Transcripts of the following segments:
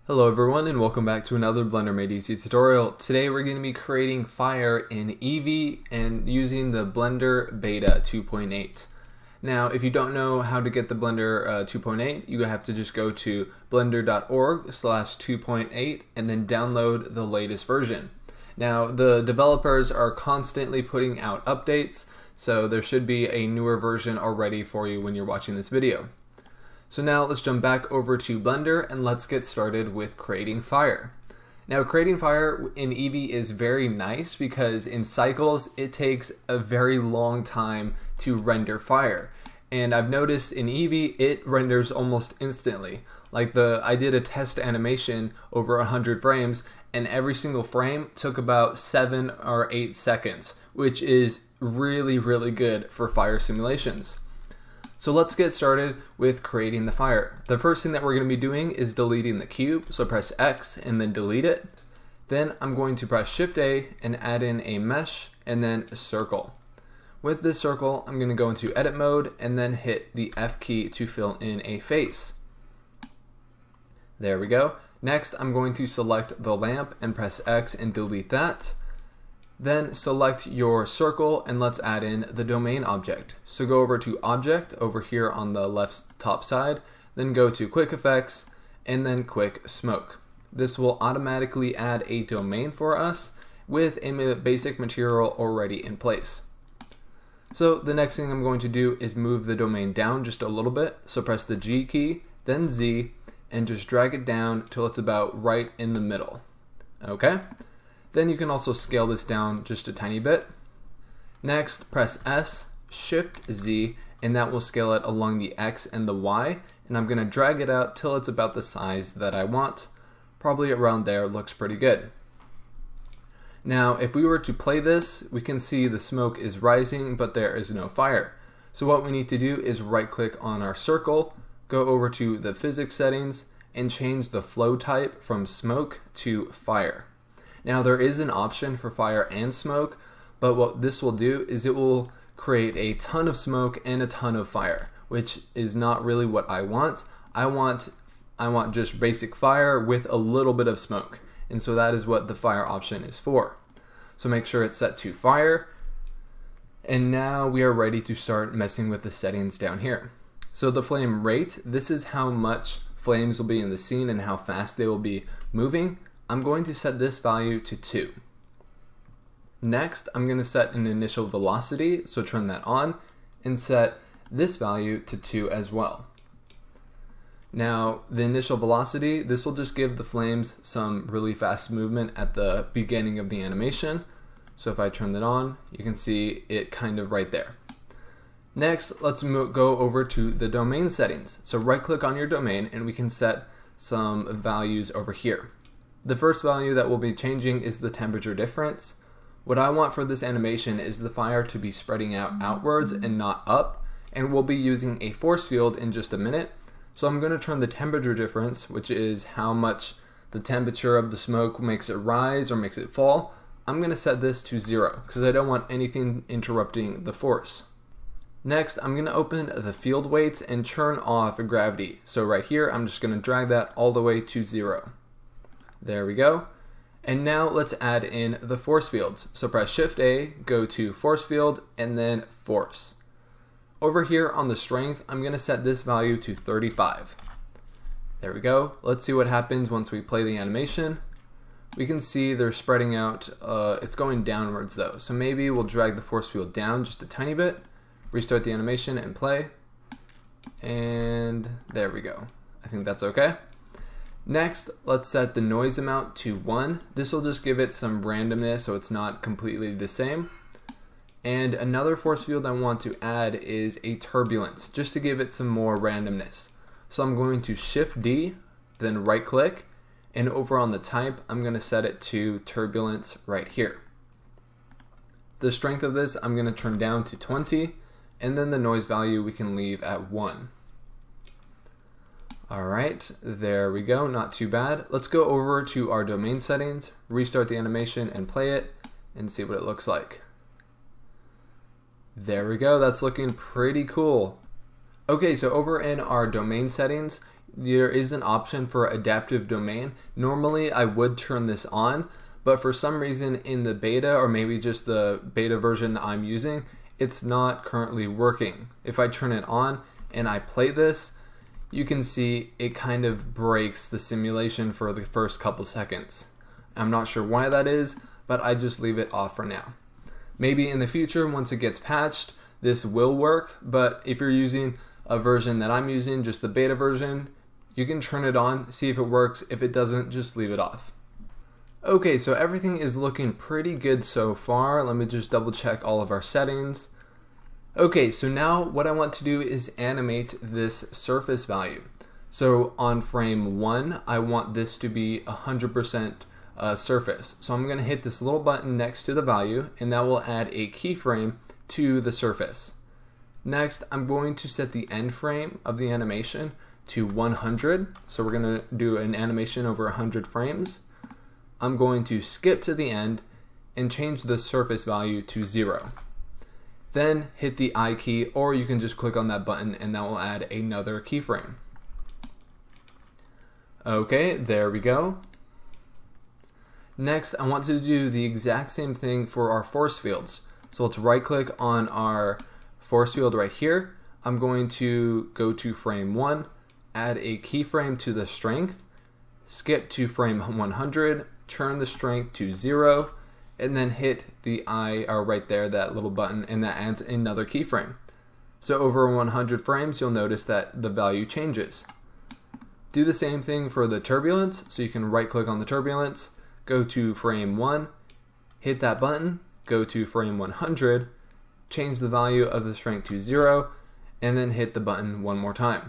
Hello everyone and welcome back to another Blender Made Easy tutorial. Today we're going to be creating Fire in Eevee and using the Blender Beta 2.8. Now if you don't know how to get the Blender 2.8, you have to just go to blender.org/2.8 and then download the latest version. Now the developers are constantly putting out updates, so there should be a newer version already for you when you're watching this video. So now let's jump back over to Blender and let's get started with creating Fire. Now creating Fire in Eevee is very nice because in cycles it takes a very long time to render Fire. And I've noticed in Eevee it renders almost instantly. Like I did a test animation over 100 frames and every single frame took about 7 or 8 seconds, which is really good for Fire simulations. So let's get started with creating the Fire. The first thing that we're going to be doing is deleting the cube, so press X and then delete it. Then I'm going to press Shift A and add in a mesh and then a circle. With this circle, I'm going to go into edit mode and then hit the F key to fill in a face. There we go. Next, I'm going to select the lamp and press X and delete that. Then select your circle and let's add in the domain object. So go over to Object over here on the left top side, then go to Quick Effects and then Quick Smoke. This will automatically add a domain for us with a basic material already in place. So the next thing I'm going to do is move the domain down just a little bit. So press the G key, then Z, and just drag it down till it's about right in the middle. Okay? Then you can also scale this down just a tiny bit. Next, press S, Shift Z, and that will scale it along the X and the Y. And I'm going to drag it out till it's about the size that I want. Probably around there looks pretty good. Now, if we were to play this, we can see the smoke is rising, but there is no fire. So what we need to do is right click on our circle, go over to the physics settings, and change the flow type from smoke to fire. Now there is an option for fire and smoke, but what this will do is it will create a ton of smoke and a ton of fire, which is not really what I want. I want just basic fire with a little bit of smoke. And so that is what the fire option is for. So make sure it's set to fire. And now we are ready to start messing with the settings down here. So the flame rate, this is how much flames will be in the scene and how fast they will be moving. I'm going to set this value to 2. Next, I'm going to set an initial velocity, so turn that on, and set this value to 2 as well. Now, the initial velocity, this will just give the flames some really fast movement at the beginning of the animation. So if I turn that on, you can see it kind of right there. Next, let's go over to the domain settings. So right click on your domain and we can set some values over here. The first value that we'll be changing is the temperature difference. What I want for this animation is the fire to be spreading out outwards and not up, and we'll be using a force field in just a minute. So I'm going to turn the temperature difference, which is how much the temperature of the smoke makes it rise or makes it fall. I'm going to set this to 0 because I don't want anything interrupting the force. Next, I'm going to open the field weights and turn off gravity. So right here, I'm just going to drag that all the way to 0. There we go. And now let's add in the force fields. So press Shift A, go to force field, and then force. Over here on the strength, I'm going to set this value to 35. There we go. Let's see what happens once we play the animation. We can see they're spreading out. It's going downwards though. So maybe we'll drag the force field down just a tiny bit, restart the animation and play. And there we go. I think that's okay. Next, let's set the noise amount to 1. This will just give it some randomness so it's not completely the same. And another force field I want to add is a turbulence, just to give it some more randomness. So I'm going to Shift D, then right click, and over on the type, I'm going to set it to turbulence right here. The strength of this, I'm going to turn down to 20, and then the noise value we can leave at 1. Alright, there we go, not too bad. Let's go over to our domain settings, restart the animation and play it, and see what it looks like. There we go, that's looking pretty cool. Okay, so over in our domain settings, there is an option for adaptive domain. Normally I would turn this on, but for some reason in the beta, or maybe just the beta version I'm using, it's not currently working. If I turn it on and I play this, you can see it kind of breaks the simulation for the first couple seconds. I'm not sure why that is, but I just leave it off for now. Maybe in the future, once it gets patched, this will work, but if you're using a version that I'm using, just the beta version, you can turn it on, see if it works. If it doesn't, just leave it off. Okay, so everything is looking pretty good so far. Let me just double check all of our settings. Okay, so now what I want to do is animate this surface value. So on frame 1, I want this to be 100% surface. So I'm going to hit this little button next to the value, and that will add a keyframe to the surface. Next, I'm going to set the end frame of the animation to 100. So we're going to do an animation over 100 frames. I'm going to skip to the end and change the surface value to 0. Then hit the I key, or you can just click on that button and that will add another keyframe. Okay, there we go. Next, I want to do the exact same thing for our force fields. So let's right click on our force field right here. I'm going to go to frame 1, add a keyframe to the strength, skip to frame 100, turn the strength to 0, and then hit the I, or right there, that little button, and that adds another keyframe. So over 100 frames, you'll notice that the value changes. Do the same thing for the turbulence. So you can right click on the turbulence, go to frame 1, hit that button, go to frame 100, change the value of the strength to 0, and then hit the button one more time.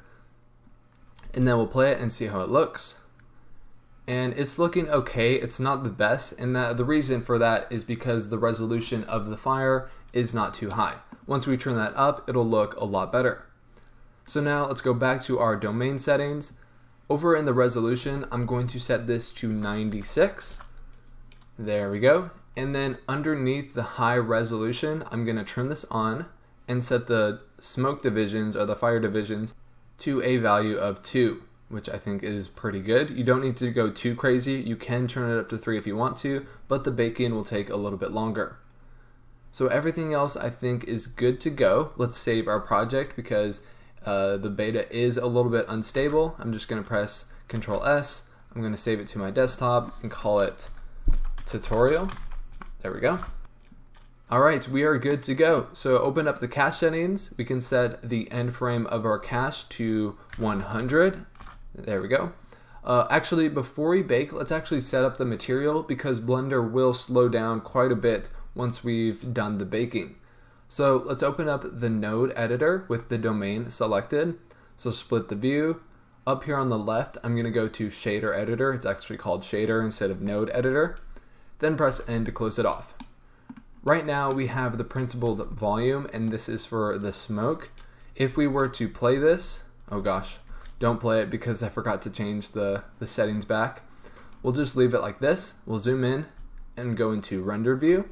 And then we'll play it and see how it looks. And it's looking okay. It's not the best, and the reason for that is because the resolution of the fire is not too high. Once we turn that up, it'll look a lot better. So now let's go back to our domain settings. Over in the resolution, I'm going to set this to 96. There we go. And then underneath the high resolution, I'm going to turn this on and set the smoke divisions, or the fire divisions, to a value of 2. Which I think is pretty good. You don't need to go too crazy. You can turn it up to 3 if you want to, but the baking will take a little bit longer. So everything else I think is good to go. Let's save our project because the beta is a little bit unstable. I'm just going to press Ctrl S. I'm going to save it to my desktop and call it tutorial. There we go. Alright, we are good to go. So open up the cache settings. We can set the end frame of our cache to 100. There we go. Actually, before we bake, let's actually set up the material because Blender will slow down quite a bit once we've done the baking. So let's open up the node editor with the domain selected. So split the view. Up here on the left, I'm going to go to shader editor. It's actually called shader instead of node editor. Then press N to close it off. Right now we have the principled volume, and this is for the smoke. If we were to play this, oh gosh, don't play it because I forgot to change the settings back. We'll just leave it like this. We'll zoom in and go into render view.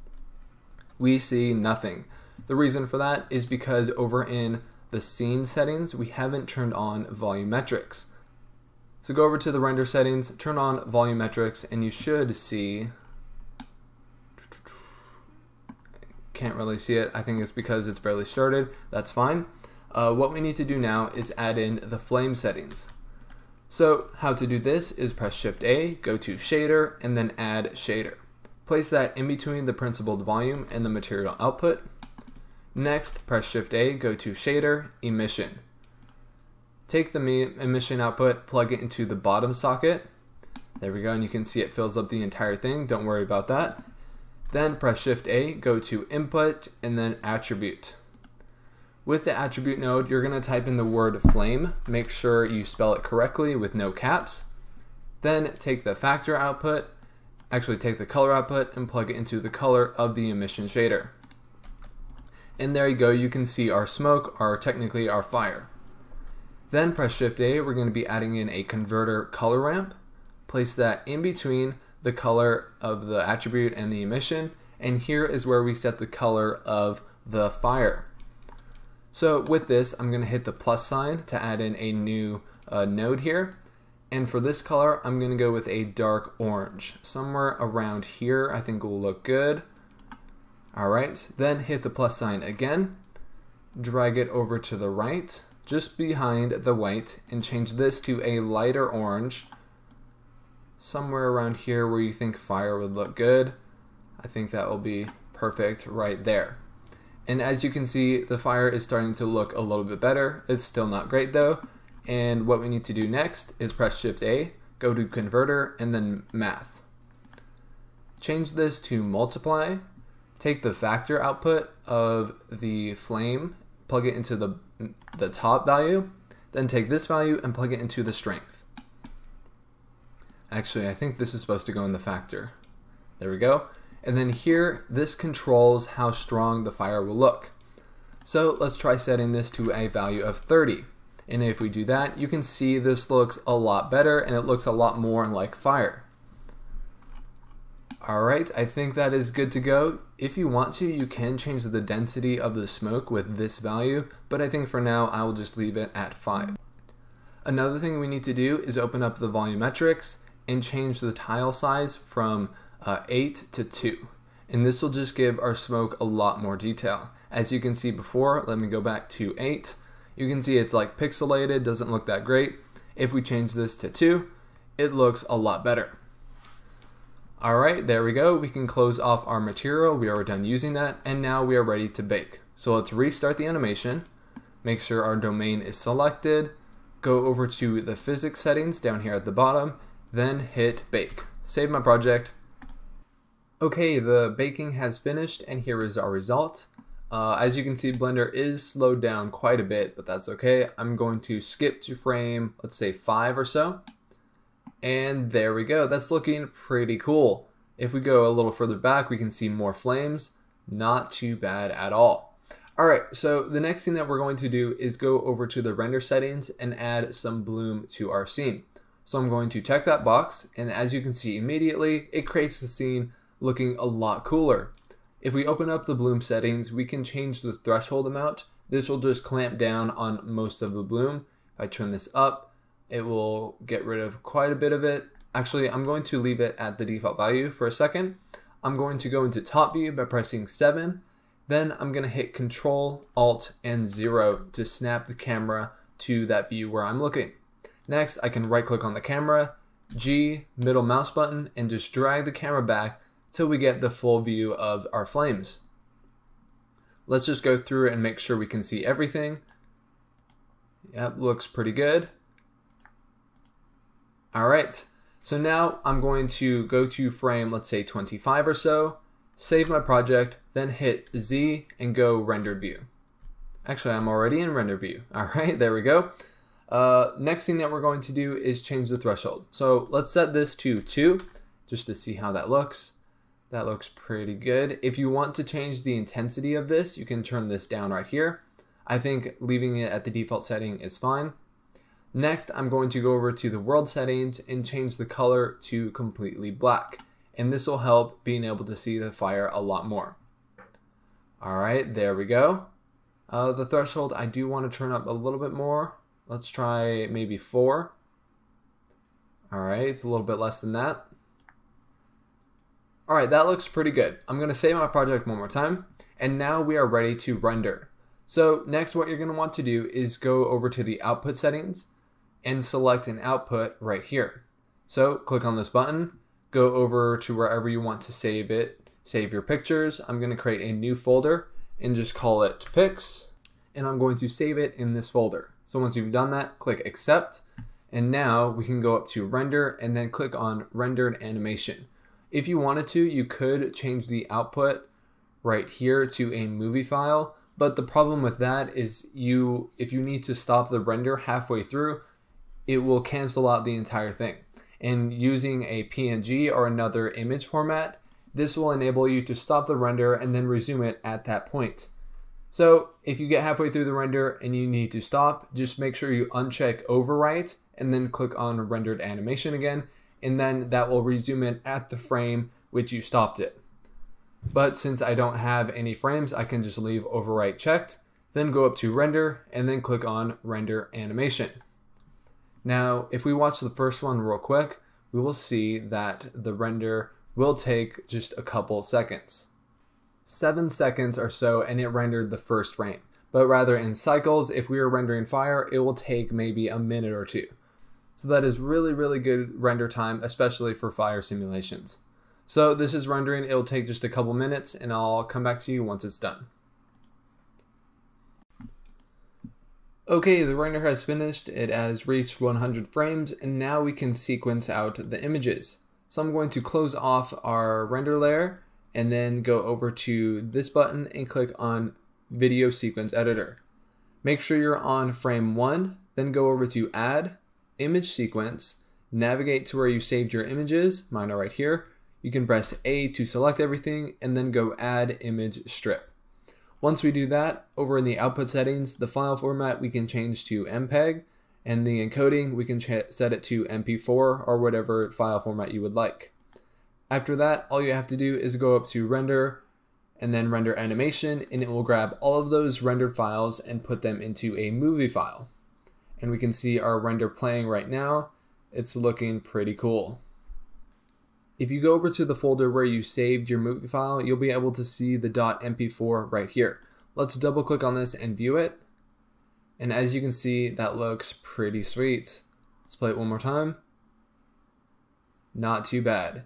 We see nothing. The reason for that is because over in the scene settings, we haven't turned on volumetrics. So go over to the render settings, turn on volumetrics, and you should see, can't really see it. I think it's because it's barely started. That's fine. What we need to do now is add in the flame settings. So how to do this is press Shift A, go to shader, and then add shader. Place that in between the principled volume and the material output. Next, press Shift A, go to shader, emission. Take the emission output, plug it into the bottom socket. There we go, and you can see it fills up the entire thing. Don't worry about that. Then press Shift A, go to input, and then attribute. With the attribute node, you're going to type in the word flame. Make sure you spell it correctly with no caps. Then take the factor output, actually take the color output and plug it into the color of the emission shader. And there you go, you can see our smoke, or technically our fire. Then press Shift A, we're going to be adding in a converter color ramp. Place that in between the color of the attribute and the emission, and here is where we set the color of the fire. So with this, I'm going to hit the plus sign to add in a new node here. And for this color, I'm going to go with a dark orange. Somewhere around here, I think will look good. Alright, then hit the plus sign again. Drag it over to the right, just behind the white, and change this to a lighter orange. Somewhere around here where you think fire would look good. I think that will be perfect right there. And as you can see, the fire is starting to look a little bit better. It's still not great though. And what we need to do next is press Shift A, go to Converter, and then Math. Change this to Multiply. Take the factor output of the flame, plug it into the top value, then take this value and plug it into the strength. Actually, I think this is supposed to go in the factor. There we go. And then here, this controls how strong the fire will look. So let's try setting this to a value of 30. And if we do that, you can see this looks a lot better and it looks a lot more like fire. Alright, I think that is good to go. If you want to, you can change the density of the smoke with this value, but I think for now I will just leave it at 5. Another thing we need to do is open up the volumetrics and change the tile size from 8 to 2. And this will just give our smoke a lot more detail. As you can see before, let me go back to 8. You can see it's like pixelated, doesn't look that great. If we change this to 2, it looks a lot better. Alright, there we go. We can close off our material. We are done using that, and now we are ready to bake. So let's restart the animation. Make sure our domain is selected. Go over to the physics settings down here at the bottom, then hit bake. Save my project. Okay, the baking has finished, and here is our result. As you can see, Blender is slowed down quite a bit, but that's okay. I'm going to skip to frame, let's say 5 or so. And there we go. That's looking pretty cool. If we go a little further back, we can see more flames. Not too bad at all. Alright, so the next thing that we're going to do is go over to the render settings and add some bloom to our scene. So I'm going to check that box, and as you can see immediately, it creates the scene looking a lot cooler. If we open up the bloom settings, we can change the threshold amount. This will just clamp down on most of the bloom. If I turn this up, it will get rid of quite a bit of it. Actually, I'm going to leave it at the default value for a second. I'm going to go into top view by pressing 7. Then I'm going to hit Control, Alt, and 0 to snap the camera to that view where I'm looking. Next, I can right click on the camera, G, middle mouse button, and just drag the camera back till we get the full view of our flames. Let's just go through it and make sure we can see everything. Yep, looks pretty good. Alright, so now I'm going to go to frame, let's say 25 or so, save my project, then hit Z and go rendered view. Actually, I'm already in render view. Alright, there we go. Next thing that we're going to do is change the threshold. So let's set this to 2, just to see how that looks. That looks pretty good. If you want to change the intensity of this, you can turn this down right here. I think leaving it at the default setting is fine. Next, I'm going to go over to the world settings and change the color to completely black. And this will help being able to see the fire a lot more. Alright, there we go. The threshold, I do want to turn up a little bit more. Let's try maybe 4. Alright, a little bit less than that. Alright, that looks pretty good. I'm going to save my project one more time, and now we are ready to render. So next what you're going to want to do is go over to the output settings and select an output right here. So click on this button, go over to wherever you want to save it, save your pictures. I'm going to create a new folder and just call it pics, and I'm going to save it in this folder. So once you've done that, click accept, and now we can go up to render and then click on rendered animation. If you wanted to, you could change the output right here to a movie file, but the problem with that is if you need to stop the render halfway through, it will cancel out the entire thing. And using a PNG or another image format, this will enable you to stop the render and then resume it at that point. So if you get halfway through the render and you need to stop, just make sure you uncheck overwrite and then click on rendered animation again, and then that will resume it at the frame which you stopped it. But since I don't have any frames, I can just leave overwrite checked, then go up to render and then click on render animation. Now, if we watch the first one real quick, we will see that the render will take just a couple seconds. 7 seconds or so, and it rendered the first frame. But rather in cycles, if we are rendering fire, it will take maybe a minute or two. So that is really, really good render time, especially for fire simulations. So this is rendering. It'll take just a couple minutes, and I'll come back to you once it's done. Okay, the render has finished. It has reached 100 frames, and now we can sequence out the images. So I'm going to close off our render layer and then go over to this button and click on Video Sequence Editor. Make sure you're on frame 1, then go over to Add, Image Sequence, navigate to where you saved your images, mine are right here. You can press A to select everything and then go Add Image Strip. Once we do that, over in the output settings, the file format we can change to MPEG, and the encoding we can set it to MP4 or whatever file format you would like. After that, all you have to do is go up to Render, and then Render Animation, and it will grab all of those rendered files and put them into a movie file. And we can see our render playing right now. It's looking pretty cool. If you go over to the folder where you saved your movie file, you'll be able to see the .mp4 right here. Let's double click on this and view it. And as you can see, that looks pretty sweet. Let's play it one more time. Not too bad.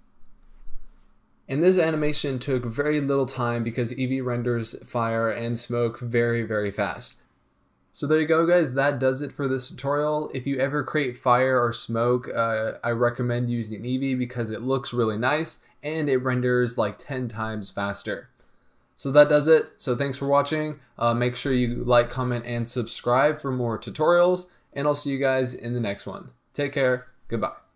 And this animation took very little time because Eevee renders fire and smoke very, very fast. So there you go, guys. That does it for this tutorial. If you ever create fire or smoke, I recommend using Eevee because it looks really nice and it renders like 10 times faster. So that does it. So thanks for watching. Make sure you like, comment, and subscribe for more tutorials, and I'll see you guys in the next one. Take care. Goodbye.